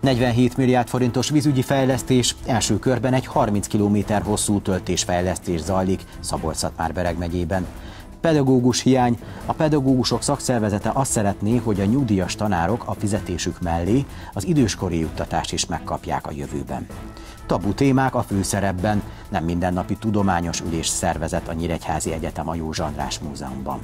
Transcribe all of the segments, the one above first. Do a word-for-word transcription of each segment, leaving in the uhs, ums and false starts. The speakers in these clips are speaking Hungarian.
negyvenhét milliárd forintos vízügyi fejlesztés, első körben egy harminc kilométer hosszú töltésfejlesztés zajlik Szabolcs-Szatmár-Bereg megyében. Pedagógus hiány. A pedagógusok szakszervezete azt szeretné, hogy a nyugdíjas tanárok a fizetésük mellé az időskori juttatást is megkapják a jövőben. Tabu témák a főszerepben, nem mindennapi tudományos ülés szervezett a Nyíregyházi Egyetem a József András Múzeumban.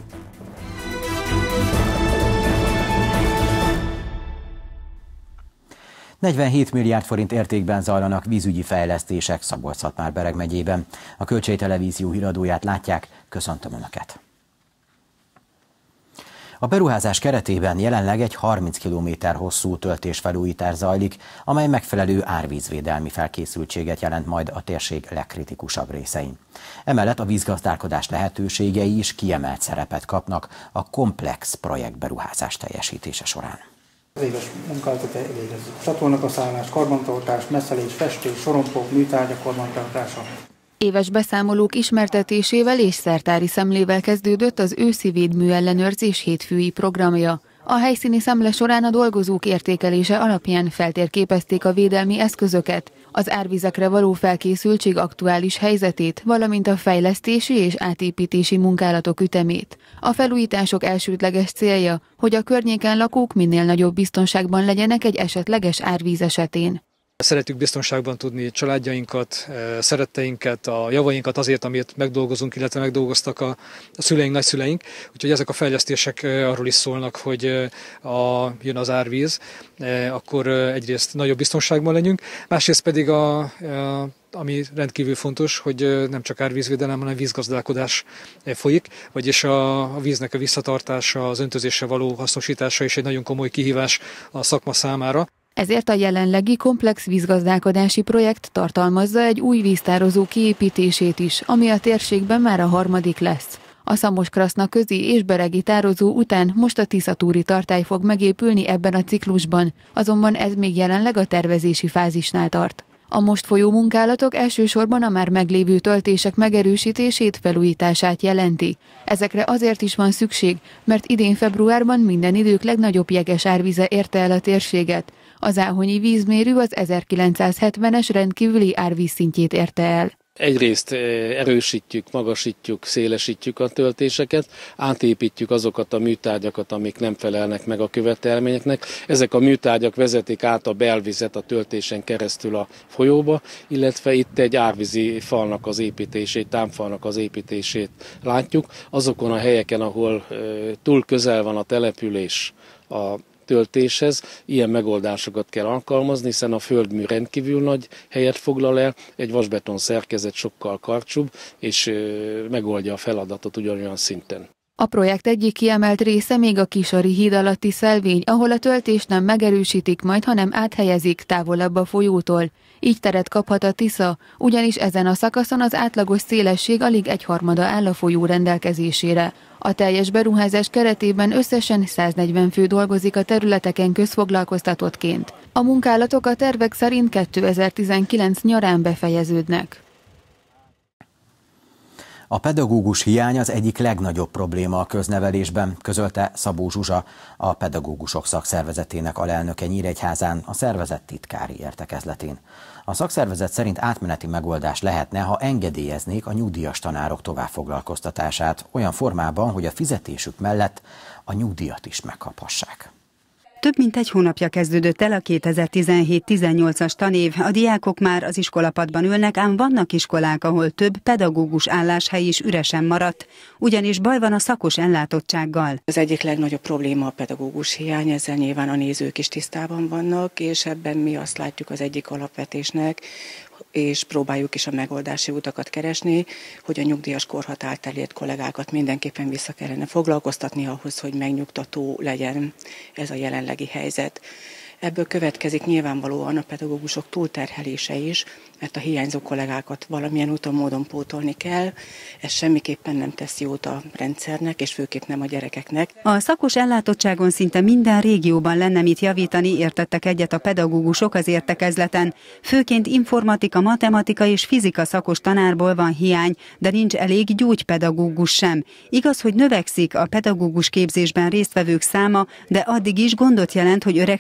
negyvenhét milliárd forint értékben zajlanak vízügyi fejlesztések Szabolcs-Szatmár-Bereg megyében. A Kölcsei Televízió híradóját látják, köszöntöm Önöket! A beruházás keretében jelenleg egy harminc kilométer hosszú töltésfelújítás zajlik, amely megfelelő árvízvédelmi felkészültséget jelent majd a térség legkritikusabb részein. Emellett a vízgazdálkodás lehetőségei is kiemelt szerepet kapnak a komplex projektberuházás teljesítése során. Az éves munkálatot végezzük. Csatornakaszállás, karbantartás, messzelés, festés, sorompok, műtárgyak karbantartása. Éves beszámolók ismertetésével és szertári szemlével kezdődött az őszi védműellenőrzés hétfői programja. A helyszíni szemle során a dolgozók értékelése alapján feltérképezték a védelmi eszközöket, az árvizekre való felkészültség aktuális helyzetét, valamint a fejlesztési és átépítési munkálatok ütemét. A felújítások elsődleges célja, hogy a környéken lakók minél nagyobb biztonságban legyenek egy esetleges árvíz esetén. Szeretjük biztonságban tudni családjainkat, szeretteinket, a javainkat azért, amit megdolgozunk, illetve megdolgoztak a szüleink, nagyszüleink. Úgyhogy ezek a fejlesztések arról is szólnak, hogy a, jön az árvíz, akkor egyrészt nagyobb biztonságban legyünk, másrészt pedig a, a ami rendkívül fontos, hogy nem csak árvízvédelem, hanem vízgazdálkodás folyik, vagyis a, a víznek a visszatartása, az öntözésre való hasznosítása is egy nagyon komoly kihívás a szakma számára. Ezért a jelenlegi komplex vízgazdálkodási projekt tartalmazza egy új víztározó kiépítését is, ami a térségben már a harmadik lesz. A Szamos-Kraszna közi és beregi tározó után most a Tiszatúri tartály fog megépülni ebben a ciklusban, azonban ez még jelenleg a tervezési fázisnál tart. A most folyó munkálatok elsősorban a már meglévő töltések megerősítését, felújítását jelenti. Ezekre azért is van szükség, mert idén februárban minden idők legnagyobb jeges árvize érte el a térséget. Az áhonyi vízmérő az ezerkilencszázhetvenes rendkívüli árvízszintjét érte el. Egyrészt erősítjük, magasítjuk, szélesítjük a töltéseket, átépítjük azokat a műtárgyakat, amik nem felelnek meg a követelményeknek. Ezek a műtárgyak vezetik át a belvizet a töltésen keresztül a folyóba, illetve itt egy árvízi falnak az építését, támfalnak az építését látjuk. Azokon a helyeken, ahol túl közel van a település a töltéshez, ilyen megoldásokat kell alkalmazni, hiszen a földmű rendkívül nagy helyet foglal el, egy vasbeton szerkezet sokkal karcsúbb, és megoldja a feladatot ugyanolyan szinten. A projekt egyik kiemelt része még a Kisari híd alatti szelvény, ahol a töltést nem megerősítik majd, hanem áthelyezik távolabb a folyótól. Így teret kaphat a Tisza, ugyanis ezen a szakaszon az átlagos szélesség alig egyharmada áll a folyó rendelkezésére. A teljes beruházás keretében összesen száznegyven fő dolgozik a területeken közfoglalkoztatottként. A munkálatok a tervek szerint kétezer-tizenkilenc nyarán befejeződnek. A pedagógus hiány az egyik legnagyobb probléma a köznevelésben, közölte Szabó Zsuzsa, a pedagógusok szakszervezetének alelnöke Nyíregyházán a szervezet titkári értekezletén. A szakszervezet szerint átmeneti megoldás lehetne, ha engedélyeznék a nyugdíjas tanárok továbbfoglalkoztatását olyan formában, hogy a fizetésük mellett a nyugdíjat is megkaphassák. Több mint egy hónapja kezdődött el a kétezer-tizenhét tizennyolcas tanév, a diákok már az iskolapadban ülnek, ám vannak iskolák, ahol több pedagógus álláshely is üresen maradt, ugyanis baj van a szakos ellátottsággal. Az egyik legnagyobb probléma a pedagógus hiány, ezzel nyilván a nézők is tisztában vannak, és ebben mi azt látjuk az egyik alapvetésnek, és próbáljuk is a megoldási utakat keresni, hogy a nyugdíjas korhatárt elért kollégákat mindenképpen vissza kellene foglalkoztatni ahhoz, hogy megnyugtató legyen ez a jelenlegi helyzet. Ebből következik nyilvánvalóan a pedagógusok túlterhelése is, mert a hiányzó kollégákat valamilyen úton, módon pótolni kell. Ez semmiképpen nem tesz jót a rendszernek, és főképp nem a gyerekeknek. A szakos ellátottságon szinte minden régióban lenne mit javítani, értettek egyet a pedagógusok az értekezleten. Főként informatika, matematika és fizika szakos tanárból van hiány, de nincs elég gyógypedagógus sem. Igaz, hogy növekszik a pedagógus képzésben résztvevők száma, de addig is gondot jelent, hogy öregszik a pedagógus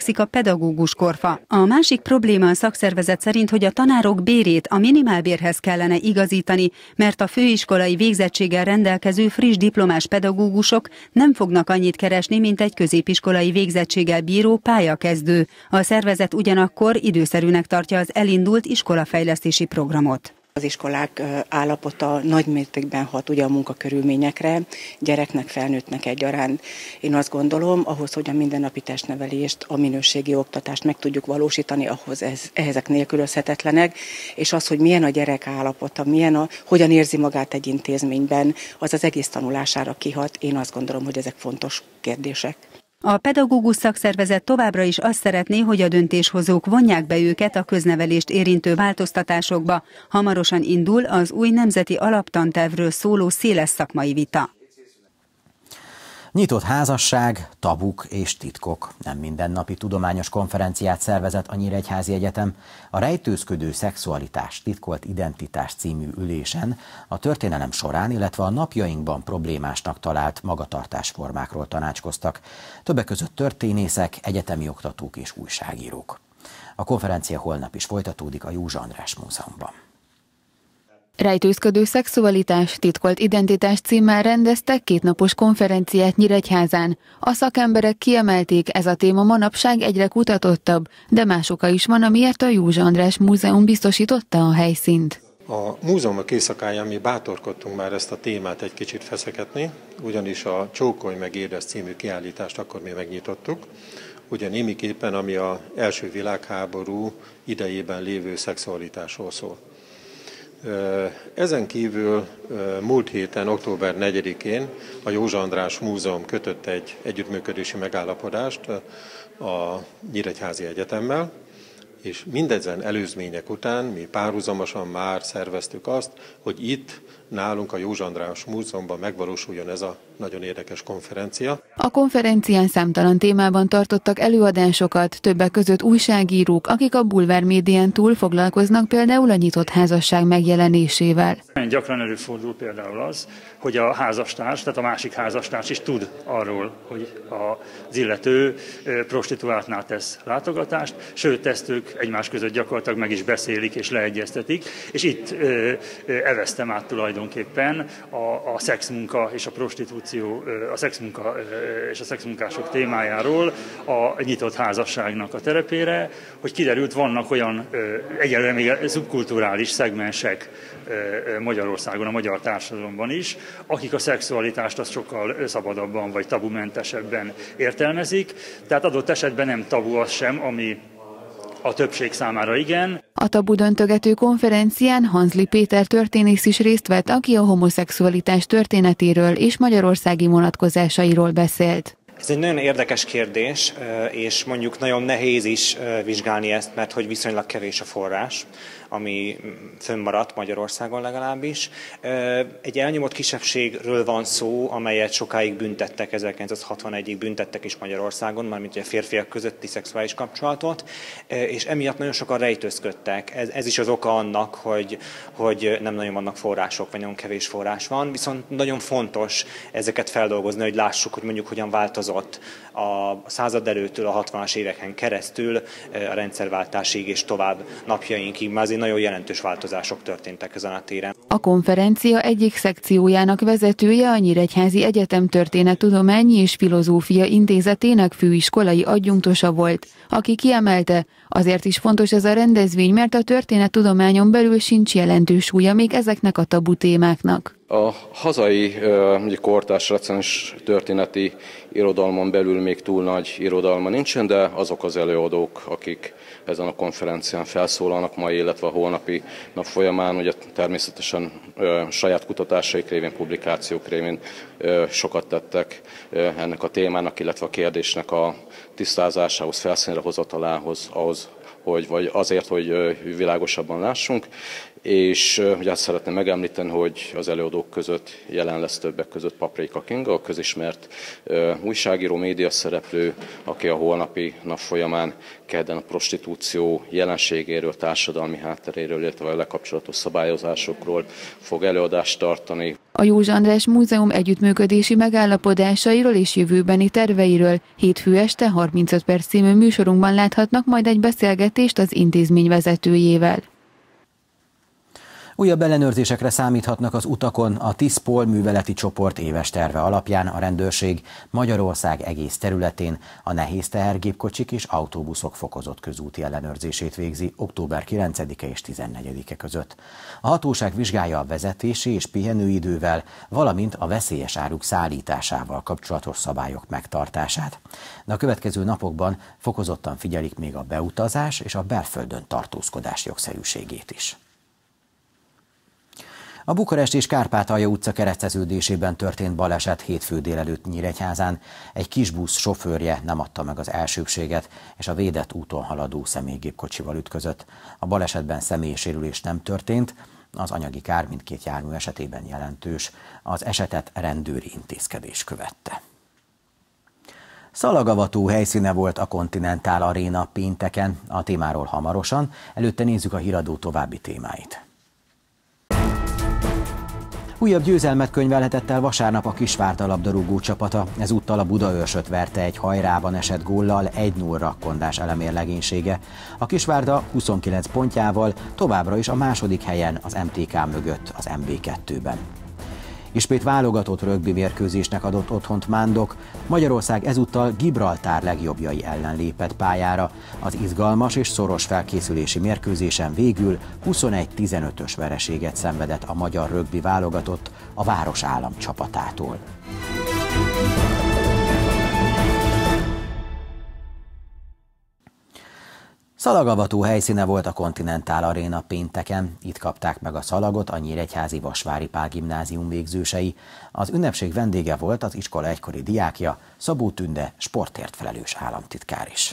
pedagógus korfa. A másik probléma a szakszervezet szerint, hogy a tanárok bérét a minimálbérhez kellene igazítani, mert a főiskolai végzettséggel rendelkező friss diplomás pedagógusok nem fognak annyit keresni, mint egy középiskolai végzettséggel bíró pályakezdő. A szervezet ugyanakkor időszerűnek tartja az elindult iskolafejlesztési programot. Az iskolák állapota nagymértékben hat ugye a munkakörülményekre, gyereknek, felnőttnek egyaránt. Én azt gondolom, ahhoz, hogy a mindennapi testnevelést, a minőségi oktatást meg tudjuk valósítani, ahhoz ez, ezek nélkülözhetetlenek, és az, hogy milyen a gyerek állapota, milyen a, hogyan érzi magát egy intézményben, az az egész tanulására kihat. Én azt gondolom, hogy ezek fontos kérdések. A pedagógus szakszervezet továbbra is azt szeretné, hogy a döntéshozók vonják be őket a köznevelést érintő változtatásokba. Hamarosan indul az új nemzeti alaptantervről szóló széles szakmai vita. Nyitott házasság, tabuk és titkok. Nem mindennapi tudományos konferenciát szervezett a Nyíregyházi Egyetem. A rejtőzködő szexualitás, titkolt identitás című ülésen a történelem során, illetve a napjainkban problémásnak talált magatartásformákról tanácskoztak. Többek között történészek, egyetemi oktatók és újságírók. A konferencia holnap is folytatódik a Józsa András Múzeumban. Rejtőzködő szexualitás, titkolt identitás címmel rendeztek kétnapos konferenciát Nyíregyházán. A szakemberek kiemelték, ez a téma manapság egyre kutatottabb, de más oka is van, amiért a Józsa András Múzeum biztosította a helyszínt. A múzeumok éjszakáján mi bátorkodtunk már ezt a témát egy kicsit feszeketni, ugyanis a Csókolj meg érezd című kiállítást akkor mi megnyitottuk, ugye némiképpen ami az első világháború idejében lévő szexualitásról szól. Ezen kívül múlt héten, október negyedikén a Józsa András Múzeum kötött egy együttműködési megállapodást a Nyíregyházi Egyetemmel, és mindezen előzmények után mi párhuzamosan már szerveztük azt, hogy itt nálunk a Józsa András Múzeumban megvalósuljon ez a nagyon érdekes konferencia. A konferencián számtalan témában tartottak előadásokat, többek között újságírók, akik a bulvár médián túl foglalkoznak például a nyitott házasság megjelenésével. Gyakran előfordul például az, hogy a házastárs, tehát a másik házastárs is tud arról, hogy az illető prostituáltnál tesz látogatást, sőt, ezt ők egymás között gyakorlatilag meg is beszélik és leegyeztetik, és itt eveztem át tulajdonképpen a, a szexmunka és a prostitúció, a szexmunka és a szexmunkások témájáról a nyitott házasságnak a terepére, hogy kiderült, vannak olyan egyelőre még szubkulturális szegmensek Magyarországon, a magyar társadalomban is, akik a szexualitást azt sokkal szabadabban vagy tabumentesebben értelmezik, tehát adott esetben nem tabu az sem, ami a többség számára igen. A tabu döntögető konferencián Hanzli Péter történész is részt vett, aki a homoszexualitás történetéről és magyarországi vonatkozásairól beszélt. Ez egy nagyon érdekes kérdés, és mondjuk nagyon nehéz is vizsgálni ezt, mert hogy viszonylag kevés a forrás, ami fönnmaradt Magyarországon legalábbis. Egy elnyomott kisebbségről van szó, amelyet sokáig büntettek, ezerkilencszázhatvanegyig büntettek is Magyarországon, mármint a férfiak közötti szexuális kapcsolatot, és emiatt nagyon sokan rejtőzködtek. Ez, ez is az oka annak, hogy, hogy nem nagyon vannak források, vagy nagyon kevés forrás van, viszont nagyon fontos ezeket feldolgozni, hogy lássuk, hogy mondjuk hogyan változott a század előttől a hatvanas éveken keresztül, a rendszerváltásig és tovább napjainkig, már azért nagyon jelentős változások történtek ezen a téren. A konferencia egyik szekciójának vezetője a Nyíregyházi Egyetem Történettudományi és Filozófia Intézetének főiskolai adjunktusa volt, aki kiemelte, azért is fontos ez a rendezvény, mert a történettudományon belül sincs jelentős súlya még ezeknek a tabu témáknak. A hazai kortárs recens történeti irodalmon belül még túl nagy irodalma nincsen, de azok az előadók, akik ezen a konferencián felszólalnak mai, illetve a holnapi nap folyamán, ugye természetesen ö, saját kutatásaik révén, publikációk révén ö, sokat tettek ö, ennek a témának, illetve a kérdésnek a tisztázásához, felszínre hozatalához, ahhoz, hogy, vagy azért, hogy világosabban lássunk, És ugye azt szeretném megemlíteni, hogy az előadók között jelen lesz többek között Paprika Kinga, a közismert uh, újságíró, média szereplő, aki a holnapi nap folyamán kedden a prostitúció jelenségéről, társadalmi hátteréről, illetve a lekapcsolatos szabályozásokról fog előadást tartani. A József András Múzeum együttműködési megállapodásairól és jövőbeni terveiről hétfő este harmincöt perc című műsorunkban láthatnak majd egy beszélgetést az intézmény vezetőjével. Újabb ellenőrzésekre számíthatnak az utakon. A TISZPOL műveleti csoport éves terve alapján a rendőrség Magyarország egész területén a nehéz tehergépkocsik és autóbuszok fokozott közúti ellenőrzését végzi október kilencedike és tizennegyedike között. A hatóság vizsgálja a vezetési és pihenőidővel, valamint a veszélyes áruk szállításával kapcsolatos szabályok megtartását. De a következő napokban fokozottan figyelik még a beutazás és a belföldön tartózkodás jogszerűségét is. A Bukarest és Kárpátalja utca kereszteződésében történt baleset hétfő délelőtt Nyíregyházán. Egy kisbusz sofőrje nem adta meg az elsőbséget, és a védett úton haladó személygépkocsival ütközött. A balesetben személysérülés nem történt, az anyagi kár mindkét jármű esetében jelentős. Az esetet rendőri intézkedés követte. Szalagavató helyszíne volt a Continental Arena pénteken, a témáról hamarosan, előtte nézzük a híradó további témáit. Újabb győzelmet könyvelhetett el vasárnap a Kisvárda labdarúgó csapata, ezúttal a Budaörsöt verte egy hajrában esett góllal egy nulla Kondás elemér legénysége. A Kisvárda huszonkilenc pontjával továbbra is a második helyen az em té ká mögött az em bé kettőben. Ismét válogatott rögbi mérkőzésnek adott otthont Mándok. Magyarország ezúttal Gibraltár legjobbjai ellen lépett pályára. Az izgalmas és szoros felkészülési mérkőzésen végül huszonegy tizenötös vereséget szenvedett a magyar rögbi válogatott a Városállam csapatától. Szalagavató helyszíne volt a Continental Arena pénteken. Itt kapták meg a szalagot a nyíregyházi Vasvári Pál gimnázium végzősei. Az ünnepség vendége volt az iskola egykori diákja, Szabó Tünde sportért felelős államtitkár is.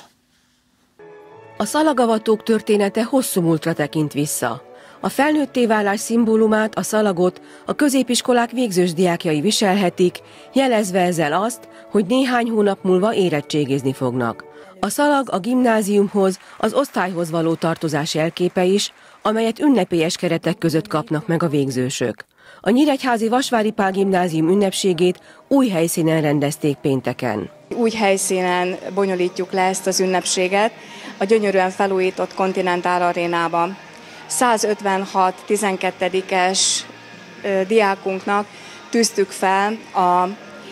A szalagavatók története hosszú múltra tekint vissza. A felnőtté válás szimbólumát, a szalagot a középiskolák végzős diákjai viselhetik, jelezve ezzel azt, hogy néhány hónap múlva érettségizni fognak. A szalag a gimnáziumhoz, az osztályhoz való tartozás jelképe is, amelyet ünnepélyes keretek között kapnak meg a végzősök. A nyíregyházi Vasvári Pál gimnázium ünnepségét új helyszínen rendezték pénteken. Új helyszínen bonyolítjuk le ezt az ünnepséget, a gyönyörűen felújított Continental Arénába. százötvenhat tizenkettedikes diákunknak tűztük fel a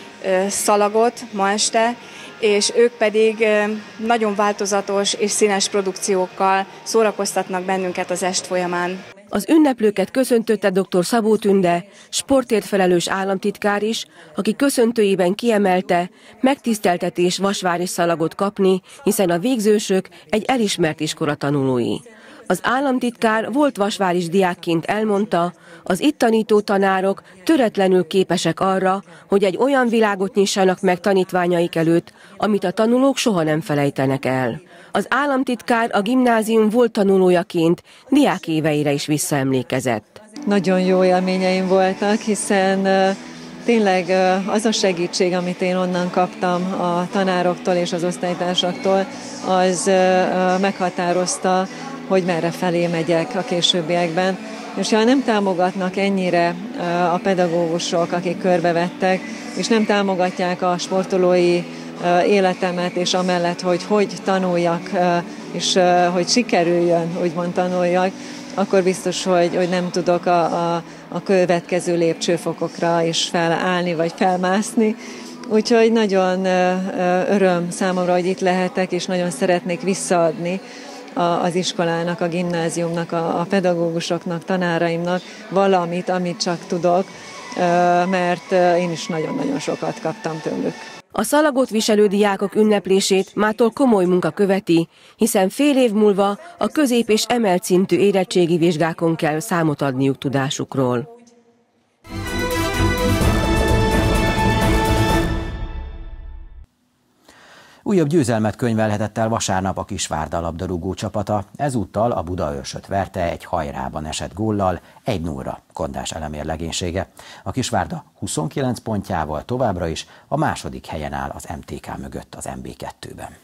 szalagot ma este, és ők pedig nagyon változatos és színes produkciókkal szórakoztatnak bennünket az est folyamán. Az ünneplőket köszöntötte dr. Szabó Tünde, sportért felelős államtitkár is, aki köszöntőjében kiemelte, megtiszteltetés vasvári szalagot kapni, hiszen a végzősök egy elismert iskola tanulói. Az államtitkár volt vasváris diákként elmondta, az itt tanító tanárok töretlenül képesek arra, hogy egy olyan világot nyissanak meg tanítványaik előtt, amit a tanulók soha nem felejtenek el. Az államtitkár a gimnázium volt tanulójaként diákéveire is visszaemlékezett. Nagyon jó élményeim voltak, hiszen tényleg az a segítség, amit én onnan kaptam a tanároktól és az osztálytársaktól, az meghatározta, hogy merre felé megyek a későbbiekben. És ha nem támogatnak ennyire a pedagógusok, akik körbevettek, és nem támogatják a sportolói életemet, és amellett, hogy hogy tanuljak, és hogy sikerüljön, úgymond tanuljak, akkor biztos, hogy, hogy nem tudok a, a, a következő lépcsőfokokra is felállni, vagy felmászni. Úgyhogy nagyon öröm számomra, hogy itt lehetek, és nagyon szeretnék visszaadni az iskolának, a gimnáziumnak, a, a pedagógusoknak, tanáraimnak valamit, amit csak tudok, mert én is nagyon-nagyon sokat kaptam tőlük. A szalagot viselő diákok ünneplését mától komoly munka követi, hiszen fél év múlva a közép- és emelt szintű érettségi vizsgákon kell számot adniuk tudásukról. Újabb Újabb győzelmet könyvelhetett el vasárnap a Kisvárda labdarúgó csapata, ezúttal a Budaörsöt verte egy hajrában esett góllal, egy nullra Kondás Elemér legénysége. A Kisvárda huszonkilenc pontjával továbbra is a második helyen áll az em té ká mögött az em bé kettőben.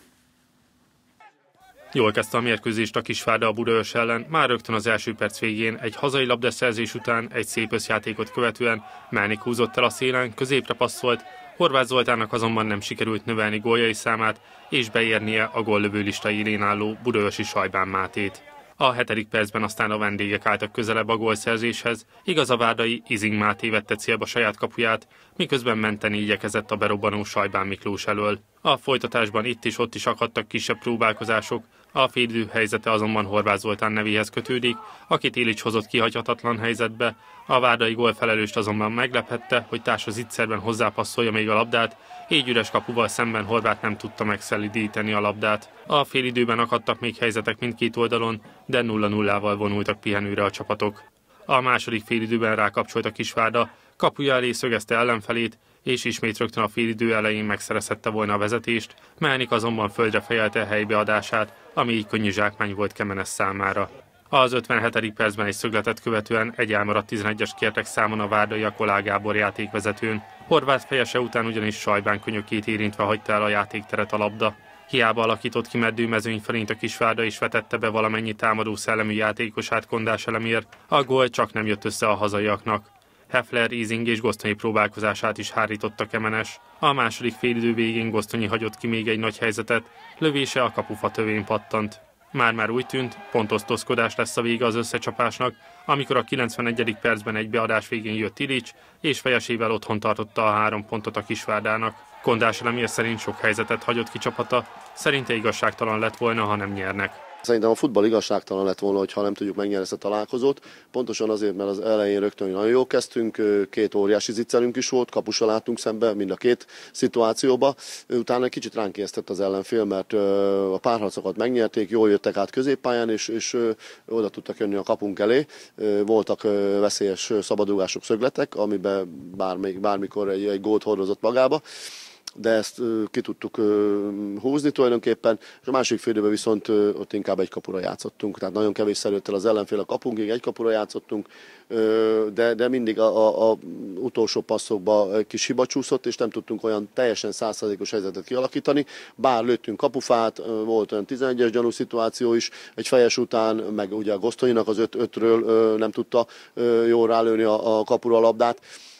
Jól kezdte a mérkőzést a Kisvárda a Budaörs ellen, már rögtön az első perc végén egy hazai labdaszerzés után egy szép összjátékot követően Melnik húzott el a szélen, középre passzolt, Horváth Zoltánnak azonban nem sikerült növelni góljai számát és beérnie a góllövő lista élén álló budaörsi Sajbán Mátét. A hetedik percben aztán a vendégek álltak közelebb a gólszerzéshez, igaz a várdai Izing Máté vette célba saját kapuját, miközben menteni igyekezett a berobbanó Sajbán Miklós elől. A folytatásban itt is ott is akadtak kisebb próbálkozások, a félidő helyzete azonban Horváth Zoltán nevéhez kötődik, akit Ilics hozott kihagyhatatlan helyzetbe, a várdai gólfelelőst azonban meglephette, hogy társa zicserben hozzápasszolja még a labdát, így üres kapuval szemben Horváth nem tudta megszelidíteni a labdát. A félidőben akadtak még helyzetek mindkét oldalon, de nulla nullával vonultak pihenőre a csapatok. A második félidőben rákapcsolt a Kisvárda, kapuja elé szögezte ellenfelét, és ismét rögtön a félidő elején megszerezhette volna a vezetést, Melnik azonban földre fejelte a helybeadását, ami így könnyű zsákmány volt Kemenes számára. Az ötvenhetedik percben egy szögletet követően egy elmaradt tizenegyes kértek számon a várdai a Kolá Gábor játékvezetőn. Horváth fejese után ugyanis Sajbán könyökét érintve hagyta el a játékteret a labda. Hiába alakított ki meddőmezőny felint a Kisvárda is vetette be valamennyi támadó szellemű játékosát Kondás Elemér, a gól csak nem jött össze a hazaiaknak. Heffler, Izing és Gosztonyi próbálkozását is hárította Kemenes. A második félidő végén Gosztonyi hagyott ki még egy nagy helyzetet, lövése a kapufa tövén pattant. Már-már úgy tűnt, pontosztozkodás lesz a vége az összecsapásnak, amikor a kilencvenegyedik percben egy beadás végén jött Ilics, és fejesével otthon tartotta a három pontot a Kisvárdának. Kondás Elemér szerint sok helyzetet hagyott ki csapata, szerinte igazságtalan lett volna, ha nem nyernek. Szerintem a futball igazságtalan lett volna, ha nem tudjuk megnyerni ezt a találkozót. Pontosan azért, mert az elején rögtön nagyon jól kezdtünk, két óriási zicserünk is volt, kapusra láttunk szembe mind a két szituációba. Utána egy kicsit ránk ijesztett az ellenfél, mert a párharcokat megnyerték, jól jöttek át középpályán, és, és oda tudtak jönni a kapunk elé. Voltak veszélyes szabadrugások, szögletek, amiben bármelyik, bármikor egy, egy gólt hordozott magába. De ezt uh, ki tudtuk uh, húzni tulajdonképpen, és a másik félidőben viszont uh, ott inkább egy kapura játszottunk, tehát nagyon kevés szerült el az ellenfél a kapunkig, egy kapura játszottunk, uh, de, de mindig a, a, a utolsó passzokba egy kis hiba csúszott, és nem tudtunk olyan teljesen száz százalékos helyzetet kialakítani, bár lőttünk kapufát, uh, volt olyan tizenegyes gyanú szituáció is, egy fejes után, meg ugye a Gosztonyinak az öt ötről uh, nem tudta uh, jól rálőni a, a kapura a labdát.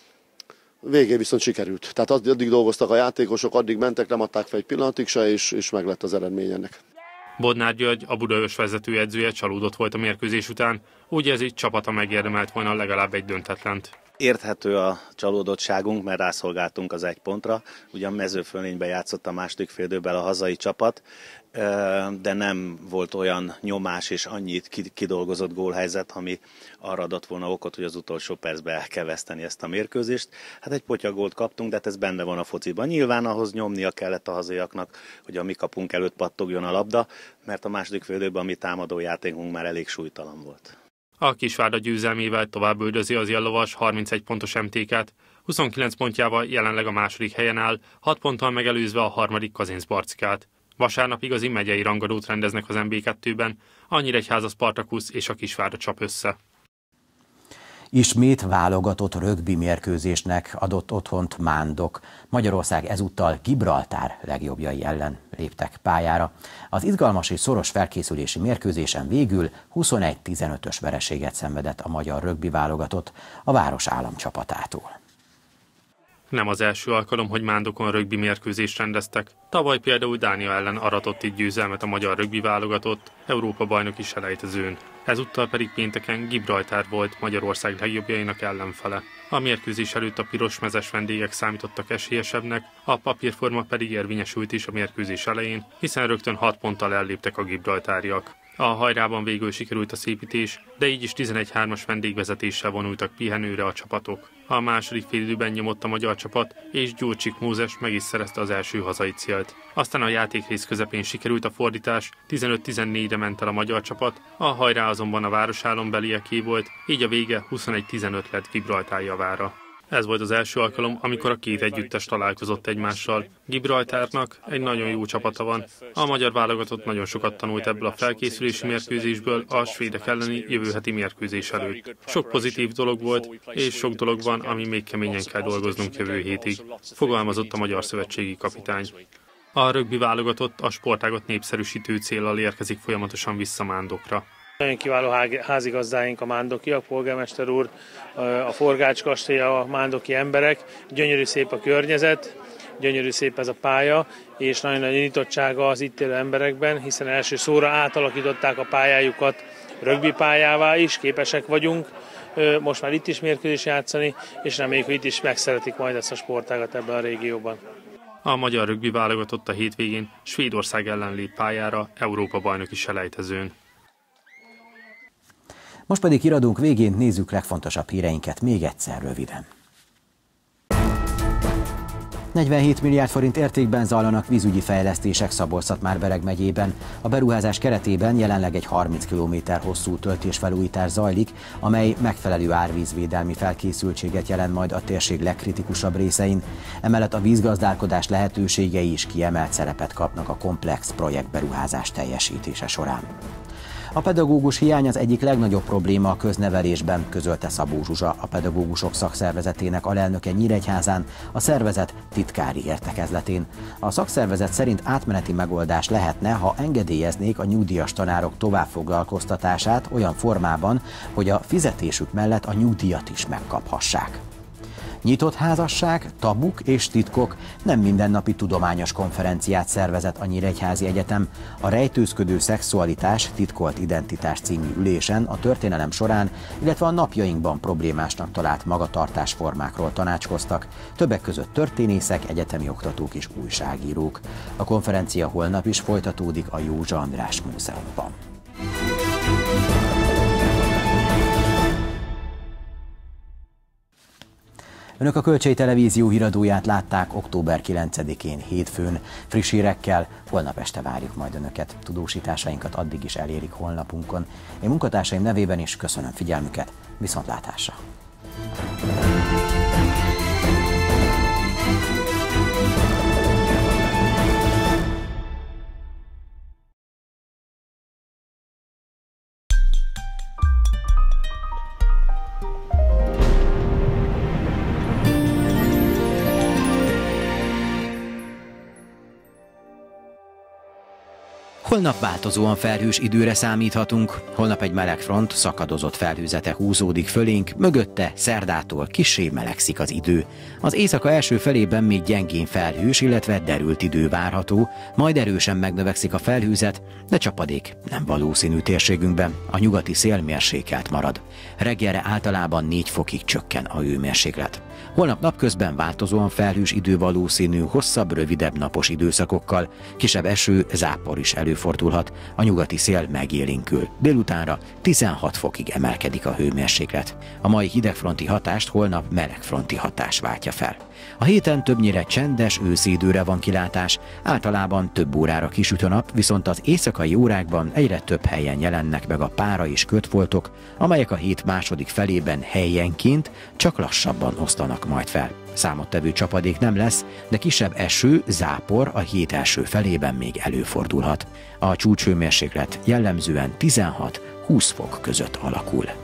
Végén viszont sikerült. Tehát addig dolgoztak a játékosok, addig mentek, nem adták fel egy pillanatig se, és, és meg lett az eredmény ennek. Bodnár György, a Budaörs vezetőedzője csalódott volt a mérkőzés után, úgy érzi, csapata megérdemelt volna legalább egy döntetlent. Érthető a csalódottságunk, mert rászolgáltunk az egy pontra. Ugyan mezőfölényben játszott a második félidőben a hazai csapat, de nem volt olyan nyomás és annyit kidolgozott gólhelyzet, ami arra adott volna okot, hogy az utolsó percben el kell veszteni ezt a mérkőzést. Hát egy potyagolt kaptunk, de hát ez benne van a fociban. Nyilván ahhoz nyomnia kellett a hazaiaknak, hogy a mi kapunk előtt pattogjon a labda, mert a második félidőben a mi támadó játékunk már elég súlytalan volt. A Kisvárda győzelmével tovább üldözi az Jellovas harmincegy pontos em té kát, huszonkilenc pontjával jelenleg a második helyen áll, hat ponttal megelőzve a harmadik Kazincbarcikát. Vasárnap igazi megyei rangadót rendeznek az em bé kettőben, a Nyíregyháza Spartakusz és a Kisvárda csap össze. Ismét válogatott rögbi mérkőzésnek adott otthont Mándok. Magyarország ezúttal Gibraltár legjobbjai ellen léptek pályára. Az izgalmas és szoros felkészülési mérkőzésen végül huszonegy tizenötös vereséget szenvedett a magyar rögbi válogatott a város államcsapatától. Nem az első alkalom, hogy Mándokon rögbi mérkőzést rendeztek. Tavaly például Dánia ellen aratott itt győzelmet a magyar rögbi válogatott Európa-bajnoki selejtezőn. Ezúttal pedig pénteken Gibraltár volt Magyarország legjobbjainak ellenfele. A mérkőzés előtt a pirosmezes vendégek számítottak esélyesebbnek, a papírforma pedig érvényesült is a mérkőzés elején, hiszen rögtön hat ponttal elléptek a gibraltáriak. A hajrában végül sikerült a szépítés, de így is tizenegy hármas vendégvezetéssel vonultak pihenőre a csapatok. A második félidőben nyomott a magyar csapat, és Gyurcsik Mózes meg is szerezte az első hazai célt. Aztán a játékrész közepén sikerült a fordítás, tizenöt tizennégyre ment el a magyar csapat, a hajrá azonban a városálombelieké volt, így a vége huszonegy tizenöt lett Gibraltár javára. Ez volt az első alkalom, amikor a két együttes találkozott egymással. Gibraltárnak egy nagyon jó csapata van. A magyar válogatott nagyon sokat tanult ebből a felkészülési mérkőzésből a svédek elleni jövő heti mérkőzés előtt. Sok pozitív dolog volt, és sok dolog van, ami még keményen kell dolgoznunk jövő hétig, fogalmazott a magyar szövetségi kapitány. A rögbi válogatott a sportágat népszerűsítő céllal érkezik folyamatosan vissza Mándokra. Nagyon kiváló házigazdáink a mándoki, a polgármester úr, a Forgács kastély, a mándoki emberek. Gyönyörű szép a környezet, gyönyörű szép ez a pálya, és nagyon nagy nyitottsága az itt élő emberekben, hiszen első szóra átalakították a pályájukat rögbi pályává is, képesek vagyunk most már itt is mérkőzés játszani, és reméljük, hogy itt is megszeretik majd ezt a sportágat ebben a régióban. A magyar rögbi válogatott a hétvégén Svédország ellen lép pályára Európa-bajnoki selejtezőn. Most pedig iradónk végén nézzük legfontosabb híreinket még egyszer röviden. negyvenhét milliárd forint értékben zajlanak vízügyi fejlesztések Szabolcs-Szatmár-Bereg megyében. A beruházás keretében jelenleg egy harminc kilométer hosszú töltésfelújítás zajlik, amely megfelelő árvízvédelmi felkészültséget jelent majd a térség legkritikusabb részein. Emellett a vízgazdálkodás lehetőségei is kiemelt szerepet kapnak a komplex projektberuházás teljesítése során. A pedagógus hiány az egyik legnagyobb probléma a köznevelésben, közölte Szabó Zsuzsa, a pedagógusok szakszervezetének alelnöke Nyíregyházán, a szervezet titkári értekezletén. A szakszervezet szerint átmeneti megoldás lehetne, ha engedélyeznék a nyugdíjas tanárok továbbfoglalkoztatását olyan formában, hogy a fizetésük mellett a nyugdíjat is megkaphassák. Nyitott házasság, tabuk és titkok nem mindennapi tudományos konferenciát szervezett a Nyíregyházi Egyetem. A rejtőzködő szexualitás, titkolt identitás című ülésen a történelem során, illetve a napjainkban problémásnak talált magatartásformákról tanácskoztak, többek között történészek, egyetemi oktatók és újságírók. A konferencia holnap is folytatódik a Józsa András Múzeumban. Önök a Kölcsei Televízió híradóját látták október kilencedikén hétfőn. Friss hírekkel holnap este várjuk majd Önöket. Tudósításainkat addig is elérik honlapunkon. Én munkatársaim nevében is köszönöm figyelmüket. Viszontlátásra! Holnap változóan felhős időre számíthatunk. Holnap egy meleg front szakadozott felhőzete húzódik fölénk, mögötte szerdától kissé melegszik az idő. Az éjszaka első felében még gyengén felhős, illetve derült idő várható, majd erősen megnövekszik a felhőzet, de csapadék nem valószínű térségünkben. A nyugati szél mérsékelt marad. Reggelre általában négy fokig csökken a hőmérséklet. Holnap napközben változóan felhős idő valószínű, hosszabb, rövidebb napos időszakokkal, kisebb eső, zápor is előfordulhat, a nyugati szél megélénkül. Délutánra tizenhat fokig emelkedik a hőmérséklet. A mai hidegfronti hatást holnap melegfronti hatás váltja fel. A héten többnyire csendes őszi időre van kilátás, általában több órára kisüt a nap, viszont az éjszakai órákban egyre több helyen jelennek meg a pára és kötfoltok, amelyek a hét második felében helyenként csak lassabban osztanak majd fel. Számottevő csapadék nem lesz, de kisebb eső, zápor a hét első felében még előfordulhat. A csúcshőmérséklet jellemzően tizenhat-húsz fok között alakul.